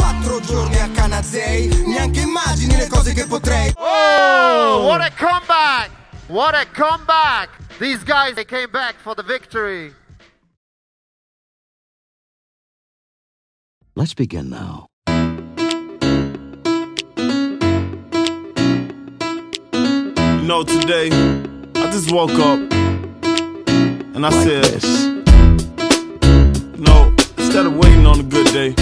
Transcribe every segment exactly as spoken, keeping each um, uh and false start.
Quattro giorni a Canazei, neanche immagini le cose che potrei. Oh, what a comeback! What a comeback! These guys, they came back for the victory. Let's begin now. You know, today, I just woke up and I Like said, this. you know, instead of waiting on a good day,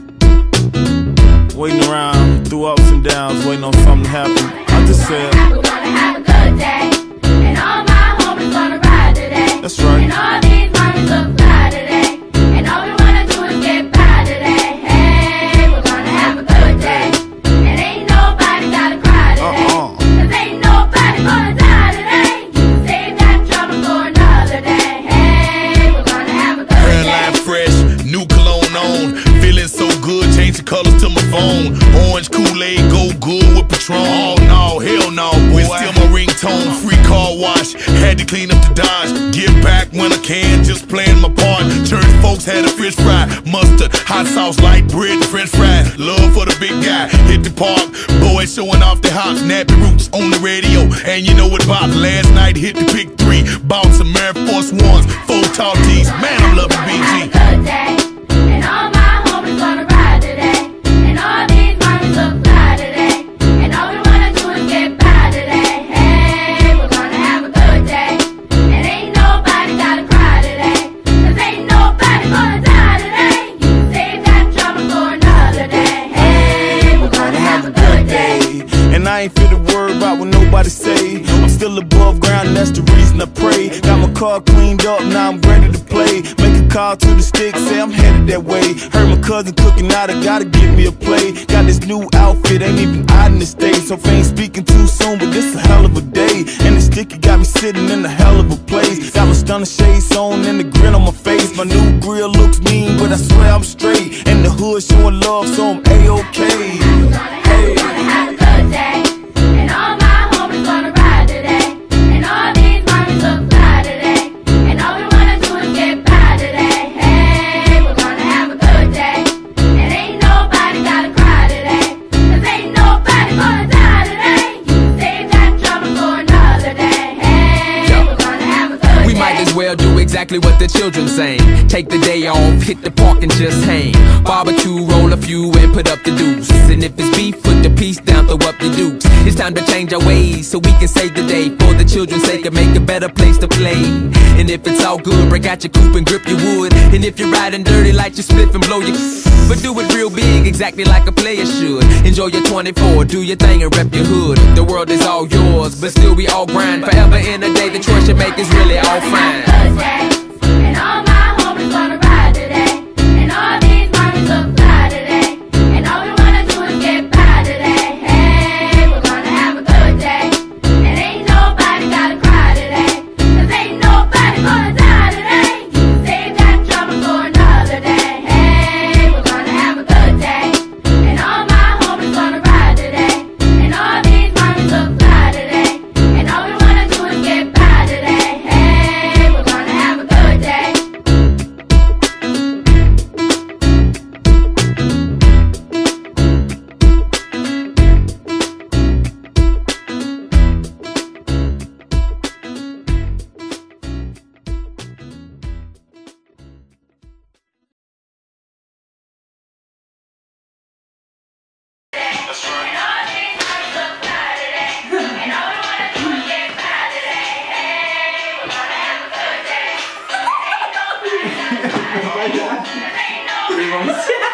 waiting around through ups and downs, waiting on something to happen, I just said, we're gonna have a good day, and all my homies gonna ride today. that's right. And all these mommies look fly today, and all we wanna do is get by today. Hey, we're gonna have a good day, and ain't nobody gotta cry today. Uh-uh. Cause ain't nobody gonna die today. You can save that trouble for another day. Hey, we're gonna have a good day. Hairline fresh, new cologne on, feeling so good, changing colors to my phone. Orange Kool-Aid, go good with Patron. Oh no, hell no, boy. Still my ringtone, free car wash, had to clean up the Dodge. Give back when I can, just playing my part. Church folks had a fish fry, mustard, hot sauce, light bread, and French fries. Love for the big guy, hit the park, boys showing off their hops, nappy roots on the radio. And you know what about last night, hit the pick three, bought some Air Force Ones, four tall tees. Man, I'm loving B G. Good day, and all my homies gonna ride today, and all these mommies look fly today, and all we wanna do is get by today. Hey, we're gonna have a good day, and ain't nobody gotta cry today, cause ain't nobody gonna die today. You can save that trouble for another day. Hey, we're gonna have a good day. And I ain't fit to worry about what nobody say. I'm still above ground, and that's the reason I pray. Got my car cleaned up, now I'm ready to play. Make a call to the stick, say I'm headed that way. Heard my cousin cooking out, I gotta get me a play. Got this new outfit, ain't even out in the States. So if I ain't speaking too soon, but this a hell of a day. And the sticky got me sitting in a hell of a place. Got my stunner shades on and the grin on my face. My new grill looks mean, but I swear I'm straight. And the hood showing love, so I'm A-OK. Hey, we're gonna have a good day, and all my homies gonna ride today, and all these mommies look fly today, and all we wanna do is get by today. Hey, we're gonna have a good day, and ain't nobody gotta cry today, cause ain't nobody gonna die today. You can save that trouble for another day. Hey, we're gonna have a good day. We might as well do exactly what the children saying. Take the day off, hit the park and just hang. Barbecue, roll a few and put up the deuce. And if it's beef, put the piece down, throw up the dukes. It's time to change our ways so we can save the day. For the children's sake and make a better place to play. And if it's all good, break out your coupe and grip your wood. And if you're riding dirty, light your spliff and blow your but do it real big, exactly like a player should. Enjoy your twenty-four, do your thing and rep your hood. The world is all yours, but still we all grind. Forever in a day, the choice you make is really all fine. Good day, and all my homies gonna ride today, and all these mommies look fly today, and all we wanna do is get by today. Hey, we're gonna have a good day, and ain't nobody gotta cry today, cause ain't nobody gonna die today. You can save that trouble for another day. Hey, we're gonna have a good day, and all my homies gonna ride today, and all these mommies look fly today, and all we wanna do is get by today. Hey, we're gonna have a good day. Three months.